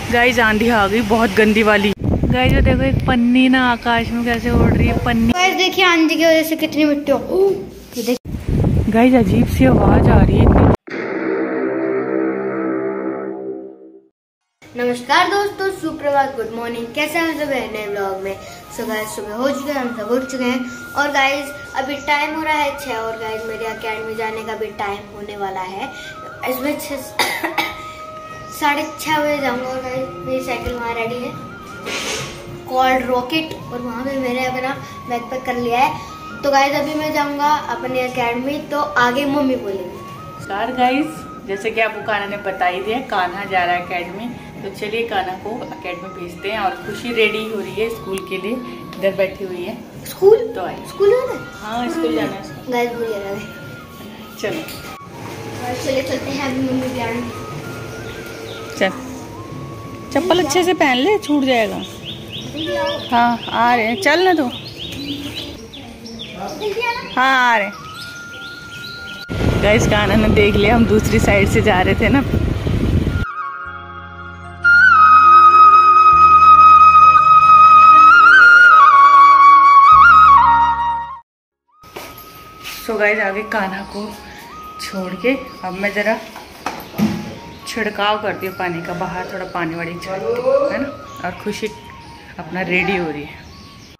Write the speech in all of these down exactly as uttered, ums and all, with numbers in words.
Guys आंधी आ गई बहुत गंदी वाली। गाइस जो देखो एक पन्नी ना आकाश में कैसे उड़ रही है पन्नी। गाइस देखिए आंधी की वजह से कितनी मिट्टी हो। गाइस अजीब सी आवाज आ रही है। नमस्कार दोस्तों, सुप्रभात, गुड मॉर्निंग। कैसे हैं सब नए ब्लॉग में। सो गाइस सुबह हो चुके हैं, हम सब उठ चुके हैं और गाइस अभी टाइम हो रहा है छः और गाइस मेरे अकेडमी जाने का भी टाइम होने वाला है। इसमें छः साढ़े छः बजे जाऊँगा और गाइस मेरी साइकिल वहाँ रेडी है कॉल्ड रॉकेट और वहाँ पे मैंने अपना बैग पैक कर लिया है। तो गाइस अभी मैं जाऊँगा अपने अकेडमी, तो आगे मम्मी बोलेंगे। सर गाइस जैसे कि आपको कान्हा ने बता ही दिया, कान्हा जा रहा है अकेडमी, तो चलिए कान्हा को अकेडमी भेजते हैं। और खुशी रेडी हो रही है स्कूल के लिए, इधर बैठी हुई है। स्कूल तो आई स्कूल जाना है? हाँ स्कूल जाना है। गाइस भूल गया। चलो चले चलते हैं अभी मम्मी के आने। चल चप्पल अच्छे से पहन ले, छूट जाएगा। हाँ आ रहे हैं, चल ना तू। हाँ आ रहे। गाइस कान्हा ने देख लिया, हम दूसरी साइड से जा रहे थे ना। सो गाइस आगे कान्हा को छोड़ के अब मैं जरा छिड़काव करती हूँ पानी का, बाहर थोड़ा पानी वाड़ी छोड़ती हूँ, है ना। और खुशी अपना रेडी हो रही है।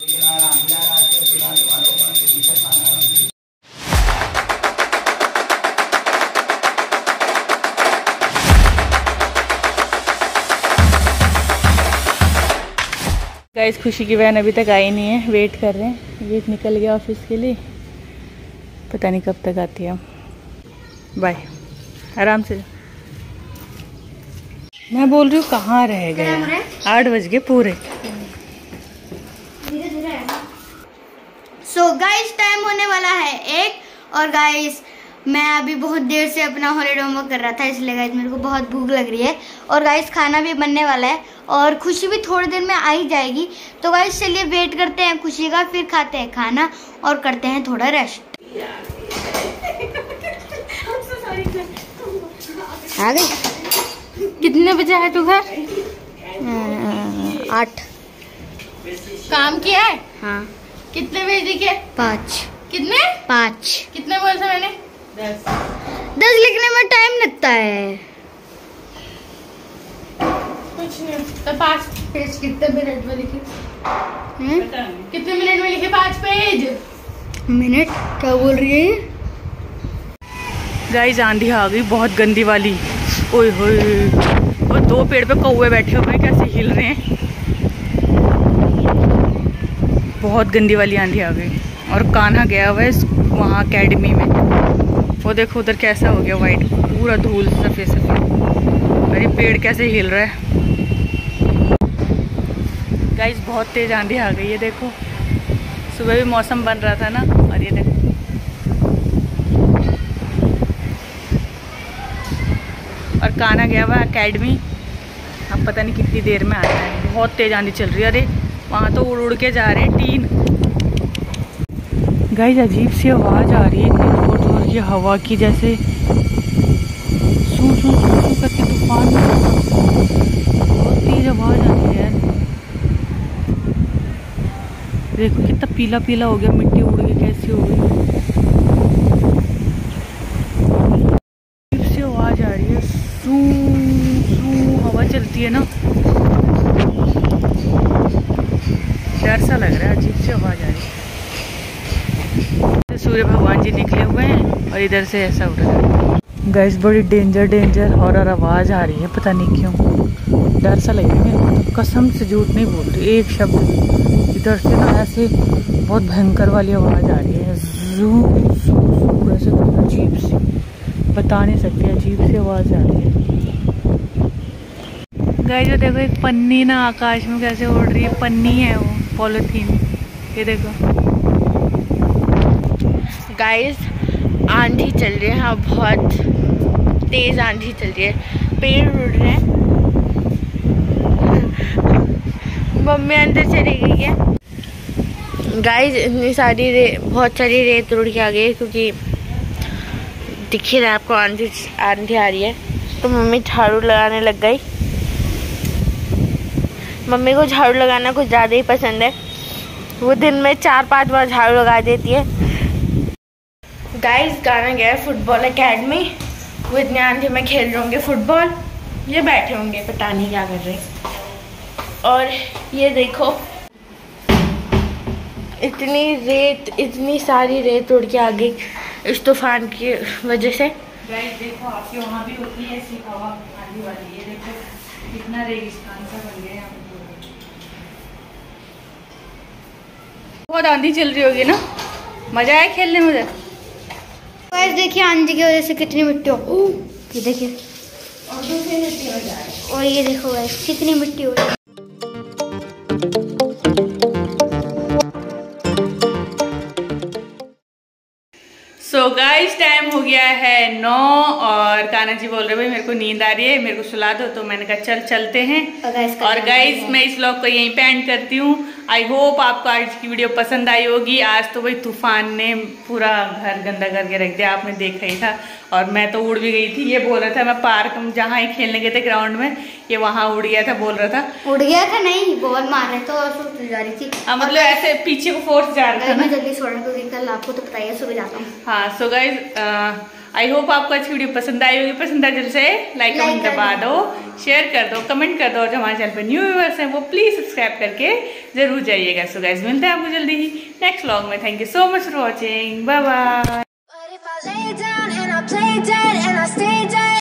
गाइस खुशी की बहन अभी तक आई नहीं है, वेट कर रहे हैं। ये निकल गया ऑफिस के लिए, पता नहीं कब तक आती है। बाय, आराम से। मैं बोल रही हूँ कहाँ रह गए, आठ बज गए पूरे। सो गाइस टाइम होने वाला है एक और गाइस मैं अभी बहुत देर से अपना हॉलीडे होमवर्क कर रहा था, इसलिए गाइस मेरे को बहुत भूख लग रही है। और गाइस खाना भी बनने वाला है और खुशी भी थोड़ी देर में आ ही जाएगी। तो गाइस चलिए वेट करते हैं खुशी का, फिर खाते हैं खाना और करते हैं थोड़ा रेस्ट। आ गई? कितने बजे है तू घर? आठ। काम किया है? हाँ। कितने भेजी के? पाँच। कितने? पाँच। कितने बोल था मैंने? दस। दस लिखने में टाइम लगता है। कुछ नहीं तो पाँच पेज कितने मिनट में लिखे? कितने मिनट में लिखे पाँच पेज? मिनट क्या बोल रही है ये? गाइस आंधी आ गई बहुत गंदी वाली। ओए होए, और दो पेड़ पे कौवे बैठे हुए हैं, कैसे हिल रहे हैं। बहुत गंदी वाली आंधी आ गई। और कान्हा गया हुआ है वहाँ अकेडमी में, वो देखो उधर कैसा हो गया वाइट, पूरा धूल सफेद सफेद। अरे पेड़ कैसे हिल रहा है। गाइस बहुत तेज आंधी आ गई है, देखो सुबह भी मौसम बन रहा था ना, और ये देखो। और कान्हा गया हुआ अकेडमी, अब पता नहीं कितनी देर में आता है। बहुत तेज आंधी चल रही है। अरे वहाँ तो उड़ उड़ के जा रहे हैं टीन। गाइस अजीब सी आवाज़ आ रही है, इतनी जोर जोर की हवा की, जैसे सू सू सू करके तूफान। बहुत तेज आवाज़ आ रही है। देखो कितना पीला पीला हो गया, मिट्टी उड़ के कैसी हो गई। अजीब सी आवाज़ आ रही है, सू सू हवा चलती है ना, डर सा लग रहा है, अजीब सी आवाज़ आ रही है। सूर्य भगवान जी निकले हुए हैं और इधर से ऐसा उड़ रहा है। गाइस बड़ी डेंजर डेंजर हॉरर आवाज़ आ रही है, पता नहीं क्यों, डर सा लग रहा है मेरे को। कसम से झूठ नहीं बोल रही, एक शब्द इधर से ना ऐसे बहुत भयंकर वाली आवाज़ आ रही है। जू जू जू ऐसे अजीब सी, बता नहीं सकती, अजीब सी आवाज़ आ रही है। गाइस देखो एक पन्नी ना आकाश में कैसे उड़ रही है, पन्नी है वो, पॉलिथीन। ये देखो गाइस आंधी चल रही है, हाँ बहुत तेज आंधी चल रही है, पेड़ उड़ रहे हैं। मम्मी अंदर चली गई है। गाइस इतनी सारी रे बहुत सारी रेत उड़ के आ गई, क्योंकि दिख ही रहा है आपको आंधी आंधी आ रही है। तो मम्मी झाड़ू लगाने लग गई। मम्मी को झाड़ू लगाना कुछ ज़्यादा ही पसंद है। वो दिन में चार पांच बार झाड़ू लगा देती है। गाइस गाना गया है फुटबॉल एकेडमी। विज्ञान जी मैं खेल रहे होंगे फुटबॉल, ये बैठे होंगे पता नहीं क्या कर रहे। और ये देखो इतनी रेत, इतनी सारी रेत उड़ के आ गई इस तूफान की वजह से। गाइस देखो आपके वहाँ भी होती है ऐसी हवा आने वाली है। देखो कितना रेगिस्तान सा बन गया यहाँ पे। बहुत आंधी चल रही होगी ना, मजा आया खेलने में। गाइस देखिए आंधी की वजह से कितनी मिट्टी हो, ये देखिए। और दूसरी मिट्टी हो जाए। और ये देखो गाइस कितनी मिट्टी हो रही है। सो गाइस टाइम हो गया है नौ और कान्हा जी बोल रहे भाई मेरे को नींद आ रही है, मेरे को सुला दो। तो मैंने कहा चल चलते हैं। और गाइस मैं इस व्लॉग को यहीं पे एंड करती हूँ। आई होप आपको आज की वीडियो पसंद आई होगी। आज तो भाई तूफान ने पूरा घर गंदा करके रख दिया, आपने देखा ही था। और मैं तो उड़ भी गई थी। ये बोल रहा था मैं पार्क में जहाँ ही खेलने गए थे ग्राउंड में, ये वहाँ उड़ गया था, बोल रहा था। उड़ गया था नहीं, बॉल मार रहे थे और सुबह जा रही थी। हाँ मतलब ऐसे पीछे को फोर्स जा रहा था ना। मैं जल्दी सो रहा था, कल आपको तो पता ही है सुबह जाता हूँ। हाँ सो गाइस आई होप आपको अच्छी वीडियो पसंद आई होगी। पसंद आए जल्द से लाइक कमेंट दबा दो, शेयर कर दो, कमेंट कर दो। और जो हमारे चैनल पे न्यू व्यूअर्स हैं वो प्लीज सब्सक्राइब करके जरूर जाइएगा। सो गाइस मिलते हैं आपको जल्दी ही नेक्स्ट व्लॉग में। Thank you so much for watching, bye bye.